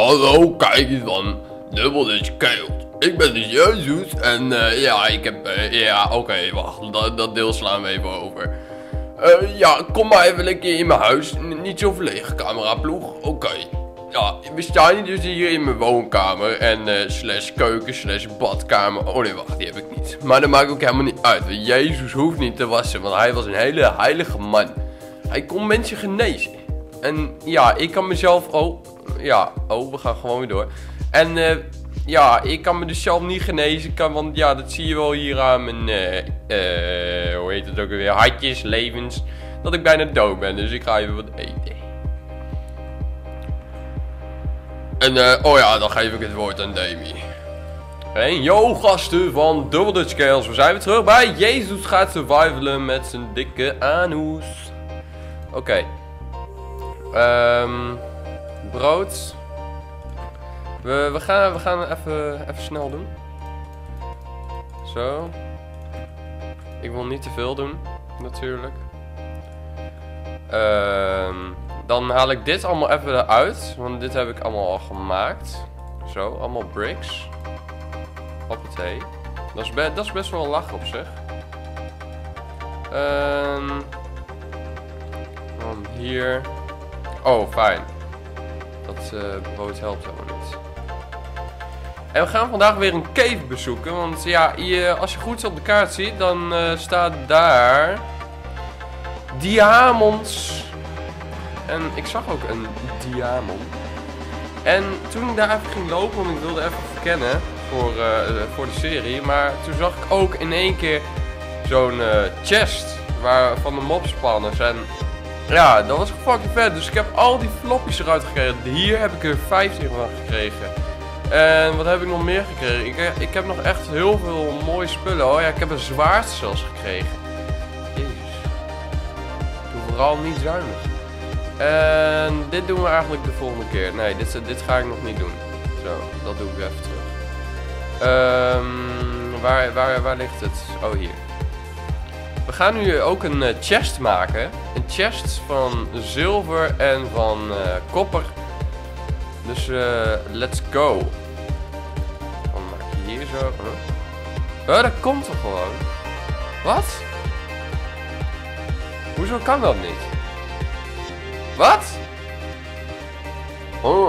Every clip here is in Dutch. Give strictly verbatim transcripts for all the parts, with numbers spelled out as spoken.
hallo, kijk eens dan. Dubbel is keelt. Ik ben dus Jezus en uh, ja, ik heb... Uh, ja, oké, okay, wacht. Dat, dat deel slaan we even over. Uh, ja, kom maar even lekker in mijn huis. N niet zo verlegen, cameraploeg. Oké. Okay. Ja, we staan dus hier in mijn woonkamer. En uh, slash keuken, slash badkamer. Oh nee, wacht, die heb ik niet. Maar dat maakt ook helemaal niet uit. Want Jezus hoeft niet te wassen, want hij was een hele heilige man. Hij kon mensen genezen. En ja, ik kan mezelf... Oh, ja. Oh, we gaan gewoon weer door. En uh, ja, ik kan me dus zelf niet genezen. Kan, want ja, dat zie je wel hier aan mijn... Uh, uh, hoe heet het ook alweer? Hartjes, levens. Dat ik bijna dood ben. Dus ik ga even wat eten. En uh, oh ja, dan geef ik het woord aan Demi. En yo gasten van Double Dutch Scales. We zijn weer terug bij Jezus gaat survivalen met zijn dikke anus. Oké. Okay. Um, brood. We, we gaan, we gaan even, even snel doen. Zo. Ik wil niet te veel doen, natuurlijk. Um, dan haal ik dit allemaal even eruit. Want dit heb ik allemaal al gemaakt. Zo, allemaal bricks. Hoppatee. Dat is, be dat is best wel een lach op zich. Um, dan hier. Oh, fijn. Dat uh, brood helpt helemaal niet. En we gaan vandaag weer een cave bezoeken. Want ja, je, als je goed op de kaart ziet, dan uh, staat daar... Diamonds. En ik zag ook een diamond. En toen ik daar even ging lopen, want ik wilde even verkennen voor, uh, voor de serie. Maar toen zag ik ook in één keer zo'n uh, chest waar, van de mobspanners. En ja, dat was fucking vet. Dus ik heb al die flopjes eruit gekregen. Hier heb ik er vijftien van gekregen. En wat heb ik nog meer gekregen? Ik, ik heb nog echt heel veel mooie spullen. Oh ja, ik heb een zwaard zelfs gekregen. Jezus. Doe vooral niet zuinig. En dit doen we eigenlijk de volgende keer. Nee, dit, dit ga ik nog niet doen. Zo, dat doe ik even terug. Um, waar, waar, waar ligt het? Oh, hier. We gaan nu ook een uh, chest maken. Een chest van zilver en van uh, kopper. Dus uh, let's go. Dan maak je hier zo. Huh? Oh, dat komt toch gewoon? Wat? Hoezo kan dat niet? Wat? Oh.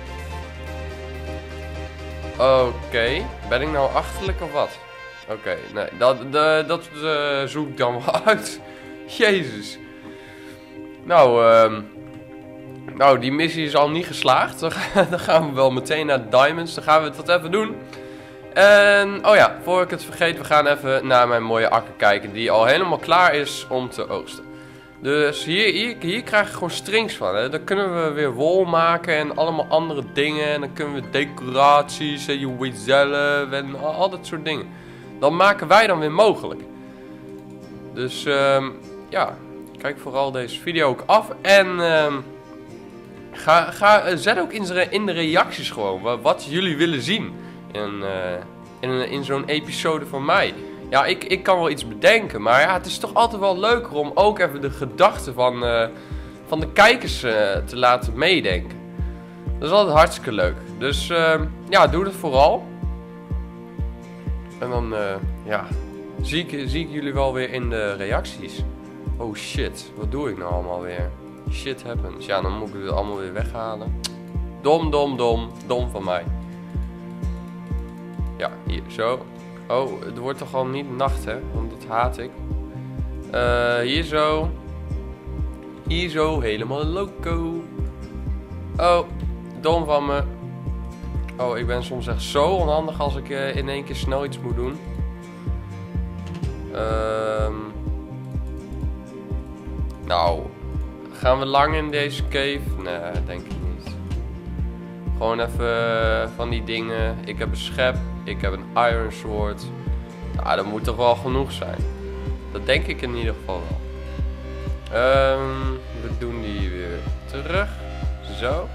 Oké. Okay. Ben ik nou achterlijk of wat? Oké, okay. Nee, dat, de, dat uh, zoek ik dan wel uit. Jezus. Nou, um, nou, die missie is al niet geslaagd. Dan, dan gaan we wel meteen naar Diamonds. Dan gaan we dat even doen. En, oh ja, voor ik het vergeet, we gaan even naar mijn mooie akker kijken. Die al helemaal klaar is om te oogsten. Dus hier, hier, hier krijg je gewoon strings van. Hè. Dan kunnen we weer wol maken en allemaal andere dingen. En dan kunnen we decoraties en je weet zelf en al, al dat soort dingen. Dat maken wij dan weer mogelijk. Dus um, ja, kijk vooral deze video ook af. En um, ga, ga, zet ook in, in de reacties gewoon wat, wat jullie willen zien in, uh, in, in zo'n episode van mij. Ja, ik, ik kan wel iets bedenken, maar ja, het is toch altijd wel leuker om ook even de gedachten van, uh, van de kijkers uh, te laten meedenken. Dat is altijd hartstikke leuk. Dus uh, ja, doe dat vooral. En dan, uh, ja, zie ik, zie ik jullie wel weer in de reacties. Oh shit, wat doe ik nou allemaal weer? Shit happens. Ja, dan moet ik het allemaal weer weghalen. Dom, dom, dom. Dom van mij. Ja, hier, zo. Oh, het wordt toch al niet nacht, hè? Want dat haat ik. Uh, hier zo. Hier zo, helemaal loco. Oh, dom van me. Oh, ik ben soms echt zo onhandig als ik uh, in één keer snel iets moet doen. Um, nou, gaan we lang in deze cave? Nee, denk ik niet. Gewoon even uh, van die dingen. Ik heb een schep. Ik heb een iron sword. Nou, dat moet toch wel genoeg zijn. Dat denk ik in ieder geval wel. Um, we doen die weer terug. Zo.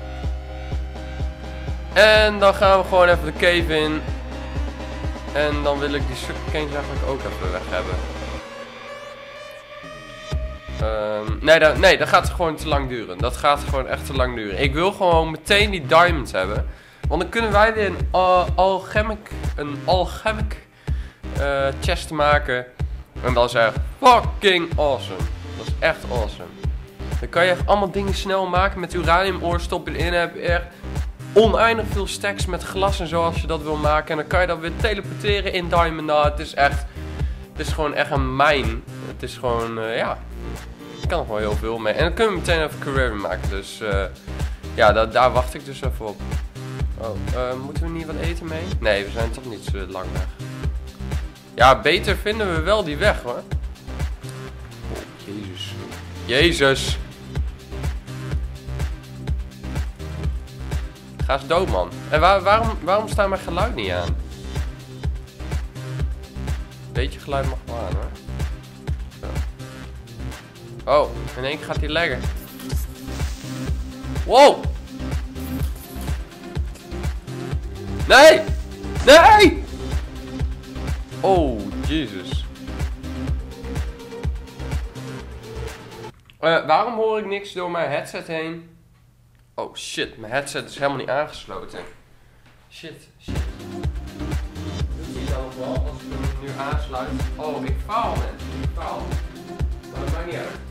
En dan gaan we gewoon even de cave in. En dan wil ik die sugarcanes eigenlijk ook even weg hebben. Um, nee, dat, nee, dat gaat gewoon te lang duren. Dat gaat gewoon echt te lang duren. Ik wil gewoon meteen die diamonds hebben. Want dan kunnen wij weer een uh, alchemic, een alchemic uh, chest maken. En dat is echt fucking awesome. Dat is echt awesome. Dan kan je echt allemaal dingen snel maken met uranium ore. Stop je erin, heb je echt oneindig veel stacks met glas en zo als je dat wil maken. En dan kan je dat weer teleporteren in diamond. Nou, het is echt, het is gewoon echt een mijn. Het is gewoon, uh, ja, ik kan er gewoon heel veel mee. En dan kunnen we meteen even career maken. Dus uh, ja, da daar wacht ik dus even op. Oh, uh, moeten we niet wat eten mee? Nee, we zijn toch niet zo lang weg. Ja, beter vinden we wel die weg, hoor. Oh, Jezus. Jezus. Ga eens dood, man. En waar, waarom, waarom staat mijn geluid niet aan? Beetje geluid mag wel aan, hoor. Zo. Oh, in één keer gaat hij leggen. Wow! Nee! Nee! Oh, Jezus. Uh, waarom hoor ik niks door mijn headset heen? Oh shit, mijn headset is helemaal niet aangesloten. Shit, shit. Doet hij dan nog wel als ik hem nu aansluit? Oh, ik faal, man. Ik faal. Maar dat maakt niet uit.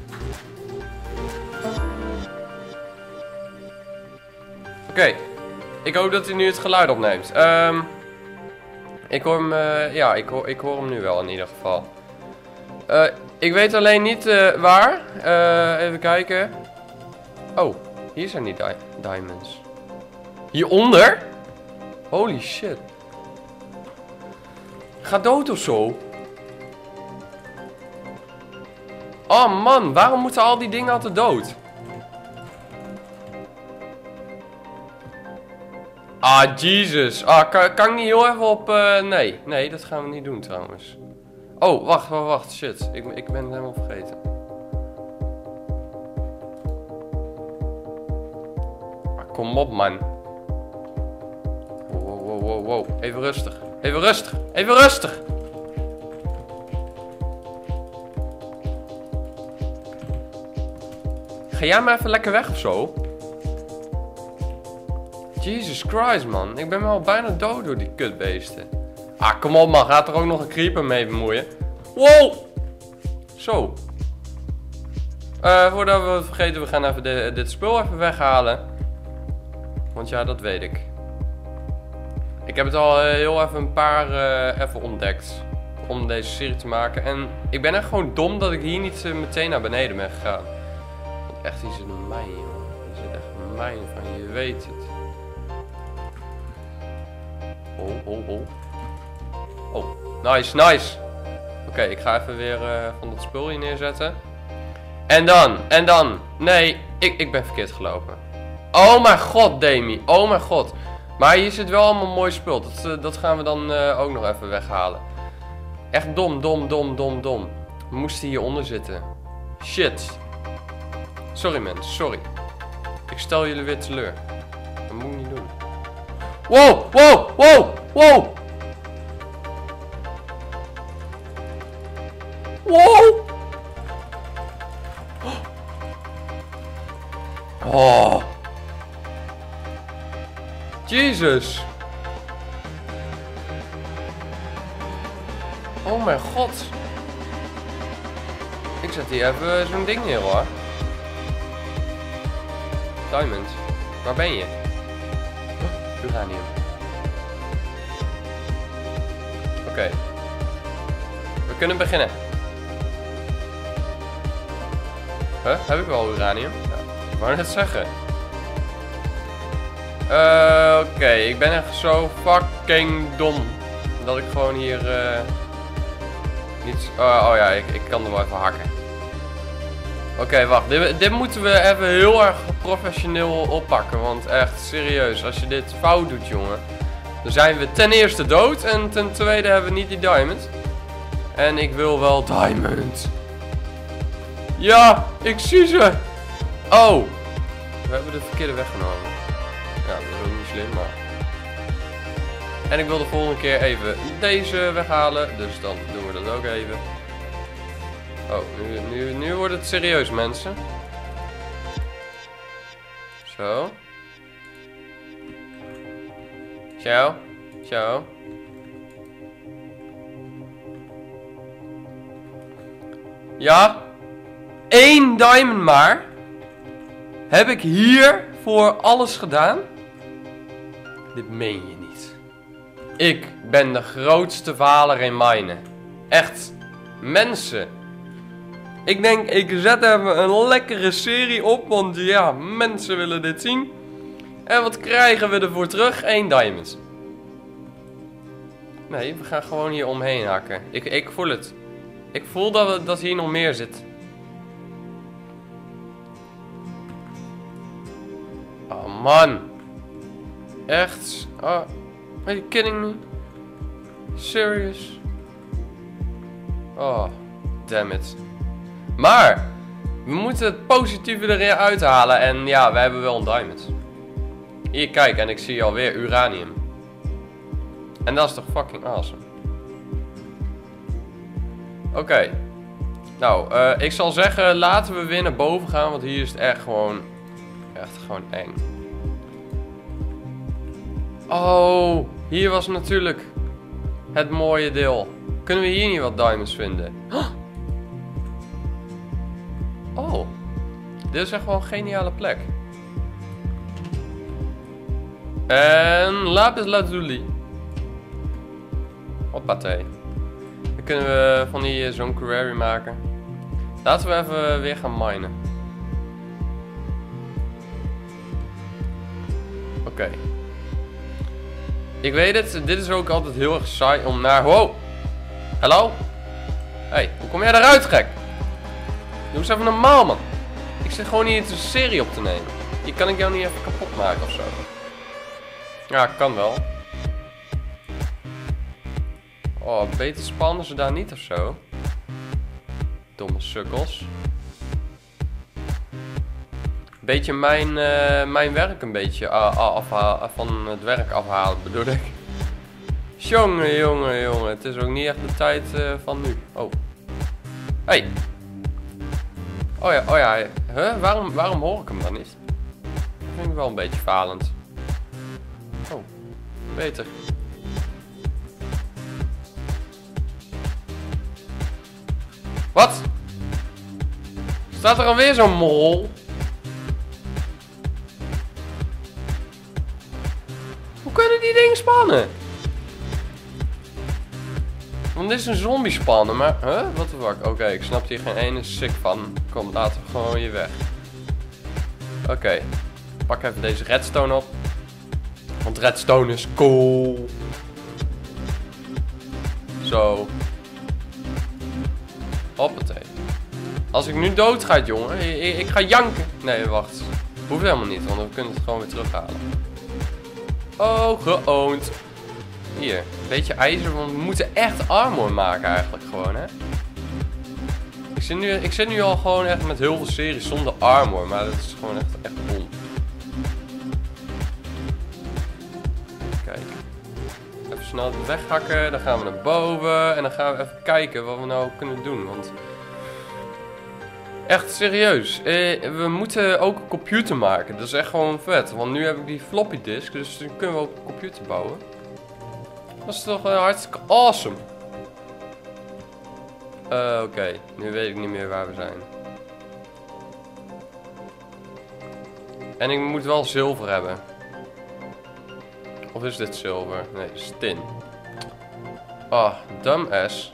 Oké. Okay. Ik hoop dat hij nu het geluid opneemt. Um, ik hoor hem, uh, ja, ik hoor, ik hoor hem nu wel in ieder geval. Uh, ik weet alleen niet uh, waar. Uh, even kijken. Oh, hier zijn die di diamonds. Hieronder? Holy shit. Ga dood of zo. Oh man, waarom moeten al die dingen altijd dood? Ah, Jesus. Ah, kan, kan ik niet heel even op... Uh, nee, nee, dat gaan we niet doen trouwens. Oh, wacht, wacht, wacht. Shit, ik, ik ben het helemaal vergeten. Ah, kom op, man. Wow, wow, wow, wow. Even rustig. Even rustig. Even rustig. Ga jij maar even lekker weg of zo? Jesus Christ, man. Ik ben wel bijna dood door die kutbeesten. Ah, kom op, man. Gaat er ook nog een creeper mee bemoeien? Wow! Zo. Uh, voordat we het vergeten, we gaan even de, dit spul even weghalen. Want ja, dat weet ik. Ik heb het al uh, heel even een paar uh, even ontdekt. Om deze serie te maken. En ik ben echt gewoon dom dat ik hier niet uh, meteen naar beneden ben gegaan. Want echt, hier zit een mijn, jongen. Hier zit echt een mijn van, je weet het. Oh, oh, oh. Oh, nice, nice. Oké, okay, ik ga even weer uh, van dat spul hier neerzetten. En dan, en dan. Nee, ik, ik ben verkeerd gelopen. Oh mijn god, Demi. Oh mijn god. Maar hier zit wel allemaal mooi spul. Dat, uh, dat gaan we dan uh, ook nog even weghalen. Echt dom, dom, dom, dom, dom. We moesten hieronder zitten. Shit. Sorry mensen, sorry. Ik stel jullie weer teleur. Dat moet ik niet doen. Wow, wow, wow, wow. Wow. Oh. Jezus. Oh mijn god. Ik zet hier even zo'n ding neer, hoor. Diamond. Waar ben je? Uranium. Oké. Okay. We kunnen beginnen. Huh? Heb ik wel uranium? Ja. Ik wou net zeggen. Uh, Oké, okay. Ik ben echt zo fucking dom. Dat ik gewoon hier... Uh, niet... Oh, oh ja, ik, ik kan er wel even hakken. Oké, okay, wacht. Dit, dit moeten we even heel erg professioneel oppakken. Want echt, serieus. Als je dit fout doet, jongen. Dan zijn we ten eerste dood. En ten tweede hebben we niet die diamond. En ik wil wel diamond. Ja, ik zie ze. Oh. We hebben de verkeerde weggenomen. Ja, dat is ook niet slim, maar... En ik wil de volgende keer even deze weghalen. Dus dan doen we dat ook even. Oh, nu, nu, nu wordt het serieus, mensen. Zo. Zo. Zo. Ja. Eén diamond maar. Heb ik hier voor alles gedaan? Dit meen je niet. Ik ben de grootste valer in minen. Echt. Mensen. Ik denk, ik zet even een lekkere serie op. Want ja, mensen willen dit zien. En wat krijgen we ervoor terug? Eén diamond. Nee, we gaan gewoon hier omheen hakken. Ik, ik voel het. Ik voel dat, we, dat hier nog meer zit. Oh man. Echt? Oh, are you kidding me? Serious? Oh, damn it. Maar, we moeten het positieve eruit halen. En ja, we hebben wel een diamond. Hier, kijk, en ik zie alweer uranium. En dat is toch fucking awesome. Oké. Okay. Nou, uh, ik zal zeggen, laten we weer naar boven gaan. Want hier is het echt gewoon... Echt gewoon eng. Oh, hier was natuurlijk het mooie deel. Kunnen we hier niet wat diamonds vinden? Oh, dit is echt wel een geniale plek. En lapis lazuli. Hoppatee. Dan kunnen we van die zo'n quarry maken. Laten we even weer gaan minen. Oké. Okay. Ik weet het, dit is ook altijd heel erg saai om naar... Wow! Hallo? Hey, hoe kom jij eruit, gek? Doe eens even normaal, man. Ik zit gewoon hier een serie op te nemen. Die kan ik jou niet even kapot maken of zo. Ja, kan wel. Oh, beter spannen ze daar niet of zo. Domme sukkels. Beetje mijn, uh, mijn werk een beetje afhalen, van het werk afhalen bedoel ik. Jongen, jongen, jongen. Het is ook niet echt de tijd uh, van nu. Oh. Hey. Oh ja, oh ja. Huh? Waarom, waarom hoor ik hem dan niet? Dat vind ik wel een beetje falend. Oh. Beter. Wat? Staat er alweer zo'n mol? Hoe kunnen die dingen spannen? Want dit is een zombie spannen, maar... Huh? Wat de fuck? Oké, okay, ik snap hier geen ene sick van. Kom, laten we gewoon hier weg. Oké. Okay. Pak even deze redstone op. Want redstone is cool. Zo. Hoppatee. Als ik nu dood ga, jongen. Ik, ik ga janken. Nee, wacht. Hoeft helemaal niet, want we kunnen het gewoon weer terughalen. Oh, geoond. Hier, een beetje ijzer, want we moeten echt armor maken eigenlijk gewoon, hè. Ik zit nu, ik zit nu al gewoon echt met heel veel series zonder armor, maar dat is gewoon echt, echt bom. Kijk. Even snel het weghakken, dan gaan we naar boven en dan gaan we even kijken wat we nou kunnen doen, want... Echt serieus, eh, we moeten ook een computer maken, dat is echt gewoon vet, want nu heb ik die floppy disk, dus dan kunnen we ook een computer bouwen. Dat is toch uh, hartstikke awesome. Uh, Oké, okay. Nu weet ik niet meer waar we zijn. En ik moet wel zilver hebben. Of is dit zilver? Nee, dit is tin. Ah, oh, dumbass.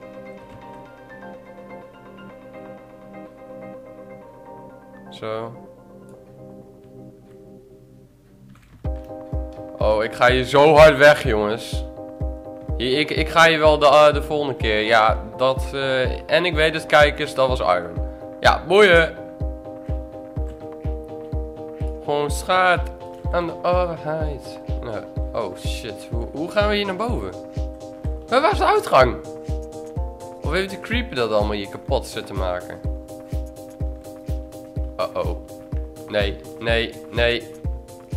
Zo. Oh, ik ga hier zo hard weg, jongens. Hier, ik, ik ga hier wel de, uh, de volgende keer. Ja, dat... Uh, en ik weet het, kijkers, dat was iron. Ja, boeien. Gewoon schaat aan de overheid. Nou, oh, shit. Hoe, hoe gaan we hier naar boven? Maar waar is de uitgang? Of heeft die creeper dat allemaal hier kapot zitten maken? Uh-oh. Nee, nee, nee.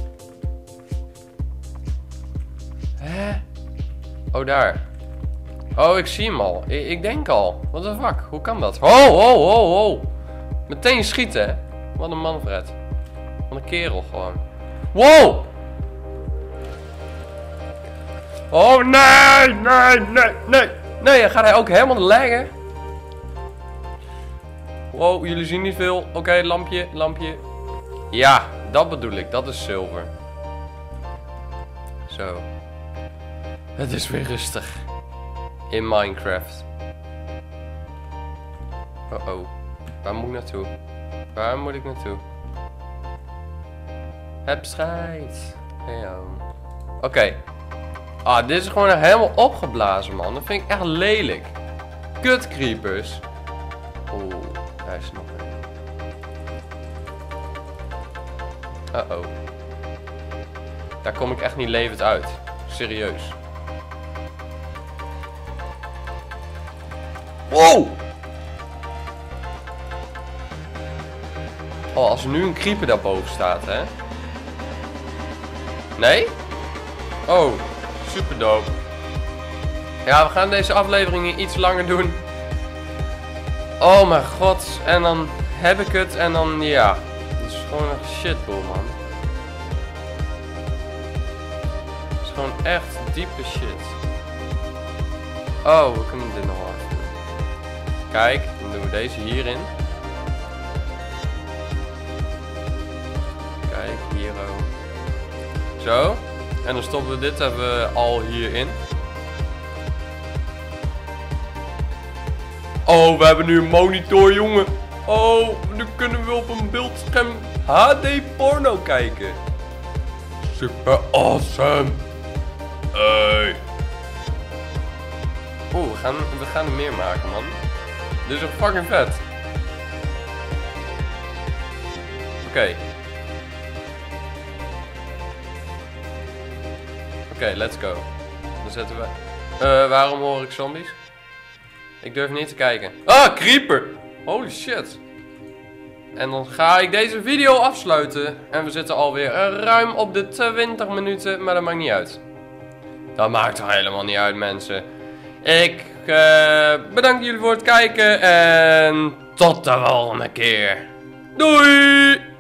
Hè? Oh, daar. Oh, ik zie hem al. Ik, ik denk al. What the fuck? Hoe kan dat? Ho, ho, ho, ho. Meteen schieten, hè? Wat een Manfred. Wat een kerel gewoon. Wow! Oh, nee, nee, nee, nee. Nee, gaat hij ook helemaal leggen? Wow, jullie zien niet veel. Oké, okay, lampje, lampje. Ja, dat bedoel ik. Dat is zilver. Zo. Het is weer rustig. In Minecraft. Oh oh. Waar moet ik naartoe? Waar moet ik naartoe? Heb scheid. Hey, Oké. Okay. Ah, dit is gewoon helemaal opgeblazen, man. Dat vind ik echt lelijk. Kut creepers. Oeh, daar is nog een. Uh oh. Daar kom ik echt niet levend uit. Serieus. Wow! Oh, als er nu een creeper daarboven staat, hè? Nee? Oh, super dope. Ja, we gaan deze afleveringen iets langer doen. Oh mijn god. En dan heb ik het en dan, ja. Het is gewoon een shitboel, man. Het is gewoon echt diepe shit. Oh, we kunnen dit nog wel even doen. Kijk, dan doen we deze hierin. Kijk, hier ook. Zo. En dan stoppen we dit even al hierin. Oh, we hebben nu een monitor, jongen. Oh, nu kunnen we op een beeldscherm H D porno kijken. Super awesome. Hey. Oeh, we gaan, we gaan er meer maken, man. Dit is echt fucking vet. Oké. Okay. Oké, okay, let's go. Dan zetten we... Uh, waarom hoor ik zombies? Ik durf niet te kijken. Ah, creeper! Holy shit. En dan ga ik deze video afsluiten. En we zitten alweer ruim op de twintig minuten. Maar dat maakt niet uit. Dat maakt er helemaal niet uit, mensen. Ik uh, bedank jullie voor het kijken. En tot de volgende keer. Doei!